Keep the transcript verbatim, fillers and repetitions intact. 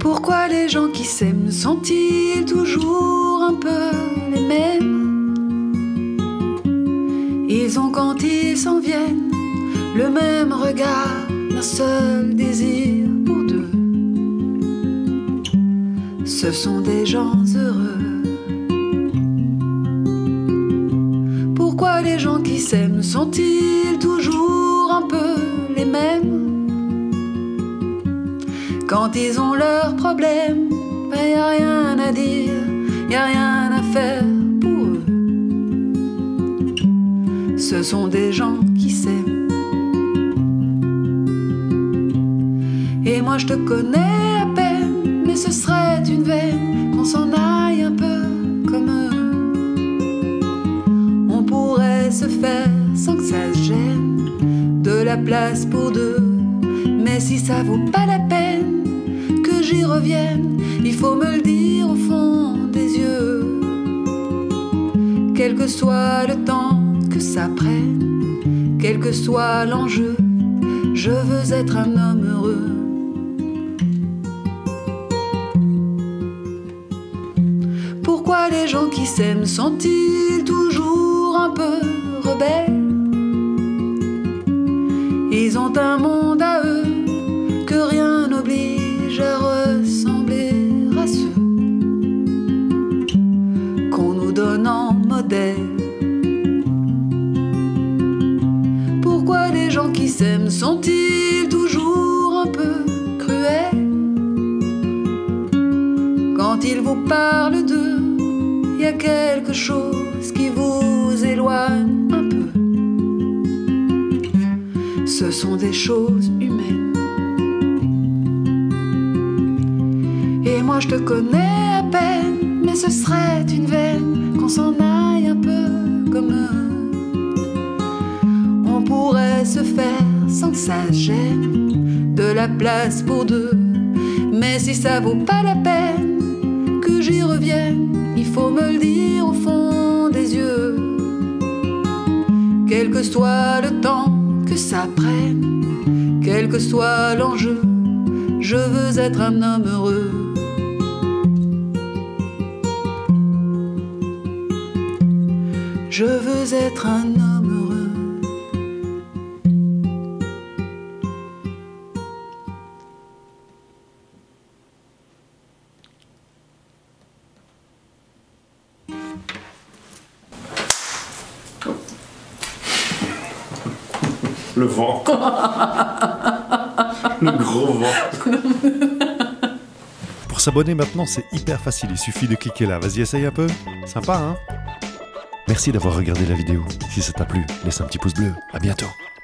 Pourquoi les gens qui s'aiment sont-ils toujours un peu les mêmes? Ils ont quand ils s'en viennent le même regard, un seul désir pour deux. Ce sont des gens heureux. Pourquoi les gens qui s'aiment sont-ils toujours un peu les mêmes? Quand ils ont leurs problèmes, ben y a rien à dire, y a rien à faire pour eux. Ce sont des gens qui s'aiment. Et moi je te connais à peine, mais ce serait une veine qu'on s'en aille un peu comme eux. On pourrait se faire sans que ça se gêne, de la place pour deux. Mais si ça vaut pas la peine que j'y revienne, il faut me le dire au fond des yeux. Quel que soit le temps que ça prenne, quel que soit l'enjeu, je veux être un homme heureux. Pourquoi les gens qui s'aiment sont-ils toujours un peu rebelles? Ils ont un monde à eux que rien n'oblige à ressembler à ceux qu'on nous donne en modèle. Pourquoi les gens qui s'aiment sont-ils toujours un peu cruels? Quand ils vous parlent d'eux, il y a quelque chose qui vous éloigne un peu. Ce sont des choses humaines. Et moi je te connais à peine, mais ce serait une veine qu'on s'en aille un peu comme eux. On pourrait se faire sans que ça gêne, de la place pour deux. Mais si ça vaut pas la peine que j'y revienne, il faut me le dire au fond des yeux. Quel que soit le temps que ça prenne, quel que soit l'enjeu, je veux être un homme heureux. Je veux être un homme heureux. Le vent. Le gros vent. Pour s'abonner maintenant, c'est hyper facile, il suffit de cliquer là. Vas-y, essaye un peu. Sympa, hein? Merci d'avoir regardé la vidéo. Si ça t'a plu, laisse un petit pouce bleu. À bientôt.